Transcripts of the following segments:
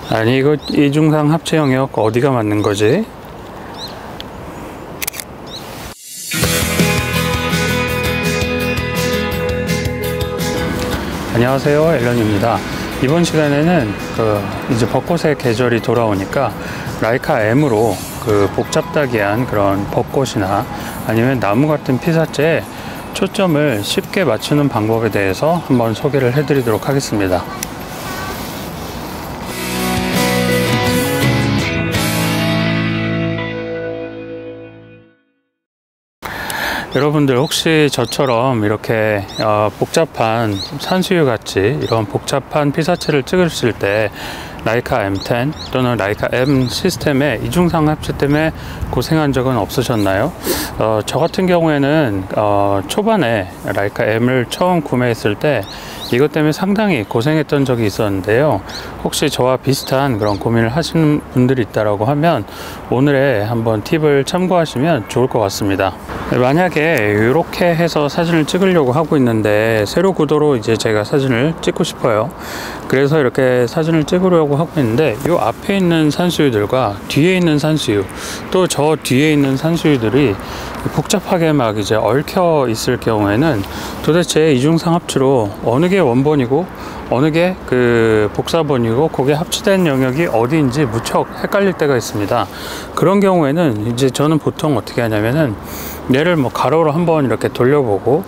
아니 이거 이중상 합체 영역 어디가 맞는 거지? 안녕하세요, 앨런입니다. 이번 시간에는 이제 벚꽃의 계절이 돌아오니까 라이카 M으로 복잡다기한 그런 벚꽃이나 아니면 나무 같은 피사체에 초점을 쉽게 맞추는 방법에 대해서 한번 소개를 해드리도록 하겠습니다. 여러분들 혹시 저처럼 이렇게 복잡한 산수유 같이 이런 복잡한 피사체를 찍으실 때 라이카 M10 또는 라이카 M 시스템의 이중상 합체 때문에 고생한 적은 없으셨나요? 저 같은 경우에는 초반에 라이카 M을 처음 구매했을 때 이것 때문에 상당히 고생했던 적이 있었는데요. 혹시 저와 비슷한 그런 고민을 하시는 분들이 있다라고 하면 오늘의 한번 팁을 참고하시면 좋을 것 같습니다. 만약에 이렇게 해서 사진을 찍으려고 하고 있는데 세로 구도로 이제 제가 사진을 찍고 싶어요. 그래서 이렇게 사진을 찍으려고 하고 있는데 이 앞에 있는 산수유들과 뒤에 있는 산수유 또 저 뒤에 있는 산수유들이 복잡하게 막 이제 얽혀 있을 경우에는 도대체 이중상 합치로 어느 게 원본이고 어느 게 복사본이고 그게 합치된 영역이 어디인지 무척 헷갈릴 때가 있습니다. 그런 경우에는 이제 저는 보통 어떻게 하냐면은 얘를 가로로 한번 이렇게 돌려보고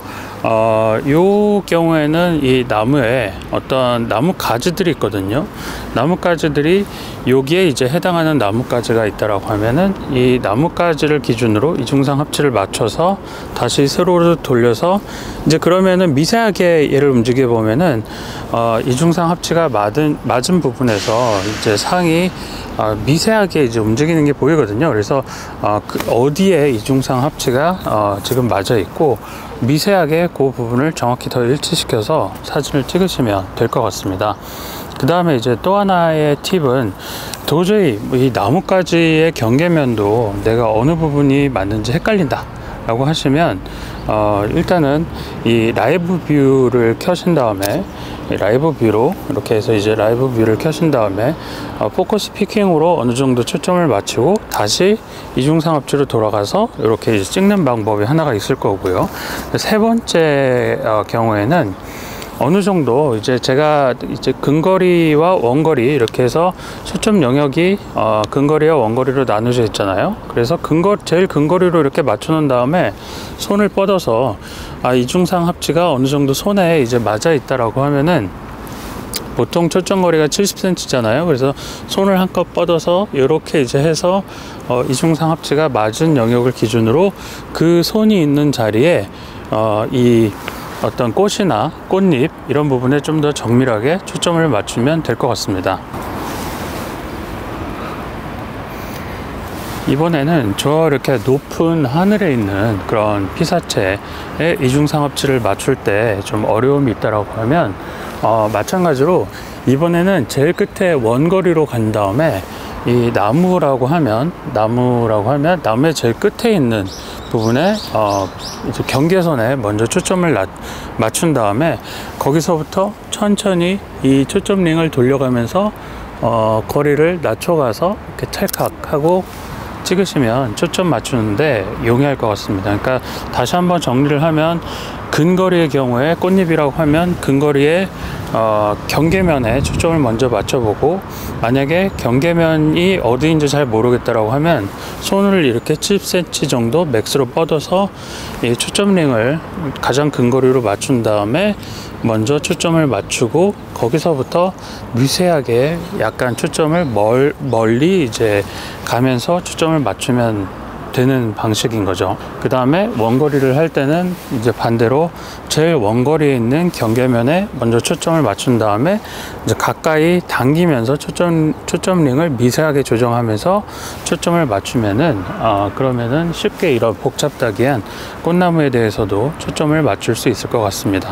요 경우에는 이 나무에 어떤 나무 가지들이 있거든요. 나무 가지들이 여기에 이제 해당하는 나무 가지가 있다라고 하면은 이 나무 가지를 기준으로 이중상 합치를 맞춰서 다시 세로로 돌려서 이제 그러면은 미세하게 얘를 움직여 보면은 이중상 합치가 맞은 부분에서 이제 상이 미세하게 이제 움직이는 게 보이거든요. 그래서 어디에 이중상 합치가 지금 맞아 있고 미세하게 그 부분을 정확히 더 일치시켜서 사진을 찍으시면 될 것 같습니다. 그 다음에 이제 또 하나의 팁은 도저히 이 나뭇가지의 경계면도 내가 어느 부분이 맞는지 헷갈린다 라고 하시면 일단은 이 라이브 뷰를 켜신 다음에 라이브 뷰로 이렇게 해서 이제 라이브 뷰를 켜신 다음에 포커스 피킹으로 어느 정도 초점을 맞추고 다시 이중상 합치로 돌아가서 이렇게 이제 찍는 방법이 하나가 있을 거고요. 세 번째 경우에는 어느 정도 이제 제가 이제 근거리와 원거리 이렇게 해서 초점 영역이 근거리와 원거리로 나누어져 있잖아요. 그래서 제일 근거리로 이렇게 맞춰 놓은 다음에 손을 뻗어서 이중상 합치가 어느 정도 손에 이제 맞아 있다라고 하면은 보통 초점 거리가 70cm잖아요. 그래서 손을 한껏 뻗어서 이렇게 이제 해서 이중상 합치가 맞은 영역을 기준으로 그 손이 있는 자리에 이 어떤 꽃이나 꽃잎 이런 부분에 좀 더 정밀하게 초점을 맞추면 될 것 같습니다. 이번에는 저 이렇게 높은 하늘에 있는 그런 피사체의 이중상 합치를 맞출 때 좀 어려움이 있다라고 하면 마찬가지로 이번에는 제일 끝에 원거리로 간 다음에 이 나무라고 하면 나무의 제일 끝에 있는 부분에 이제 경계선에 먼저 초점을 맞춘 다음에 거기서부터 천천히 이 초점 링을 돌려가면서 거리를 낮춰가서 이렇게 찰칵하고 찍으시면 초점 맞추는데 용이할 것 같습니다. 그러니까 다시 한번 정리를 하면 근거리의 경우에 꽃잎이라고 하면 근거리의 경계면에 초점을 먼저 맞춰보고 만약에 경계면이 어디인지 잘 모르겠다라고 하면 손을 이렇게 70cm 정도 맥스로 뻗어서 이 초점 링을 가장 근거리로 맞춘 다음에 먼저 초점을 맞추고 거기서부터 미세하게 약간 초점을 멀리 이제 가면서 초점을 맞추면 되는 방식인 거죠. 그 다음에 원거리를 할 때는 이제 반대로 제일 원거리에 있는 경계면에 먼저 초점을 맞춘 다음에 이제 가까이 당기면서 초점 링을 미세하게 조정하면서 초점을 맞추면은 그러면은 쉽게 이런 복잡다기한 꽃나무에 대해서도 초점을 맞출 수 있을 것 같습니다.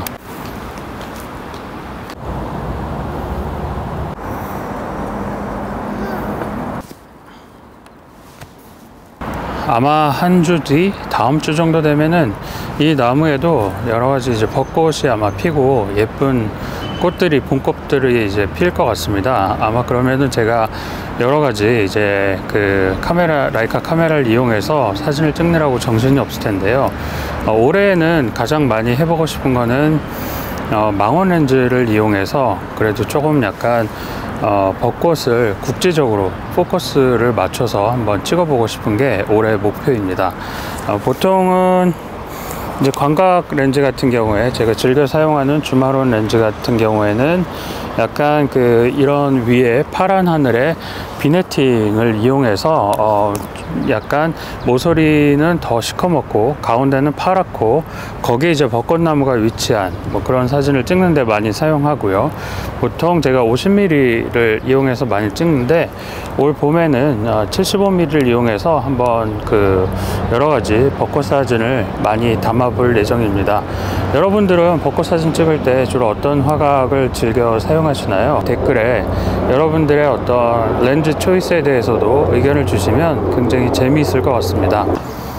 아마 한 주 뒤, 다음 주 정도 되면은 이 나무에도 여러 가지 이제 벚꽃이 아마 피고 예쁜 꽃들이 봄꽃들이 이제 필 것 같습니다. 아마 그러면은 제가 여러 가지 이제 그 카메라, 라이카 카메라를 이용해서 사진을 찍느라고 정신이 없을 텐데요. 올해는 가장 많이 해보고 싶은 거는 망원 렌즈를 이용해서 그래도 조금 약간 벚꽃을 국지적으로 포커스를 맞춰서 한번 찍어보고 싶은 게 올해 목표입니다. 보통은 이제 광각 렌즈 같은 경우에 제가 즐겨 사용하는 주마론 렌즈 같은 경우에는 약간 그 이런 위에 파란 하늘에 비네팅을 이용해서 약간 모서리는 더 시커멓고 가운데는 파랗고 거기에 이제 벚꽃나무가 위치한 뭐 그런 사진을 찍는데 많이 사용하고요. 보통 제가 50mm를 이용해서 많이 찍는데 올 봄에는 75mm를 이용해서 한번 그 여러 가지 벚꽃 사진을 많이 담아볼 예정입니다. 여러분들은 벚꽃 사진 찍을 때 주로 어떤 화각을 즐겨 사용하시나요? 댓글에 여러분들의 어떤 렌즈 초이스에 대해서도 의견을 주시면 굉장히 재미있을 것 같습니다.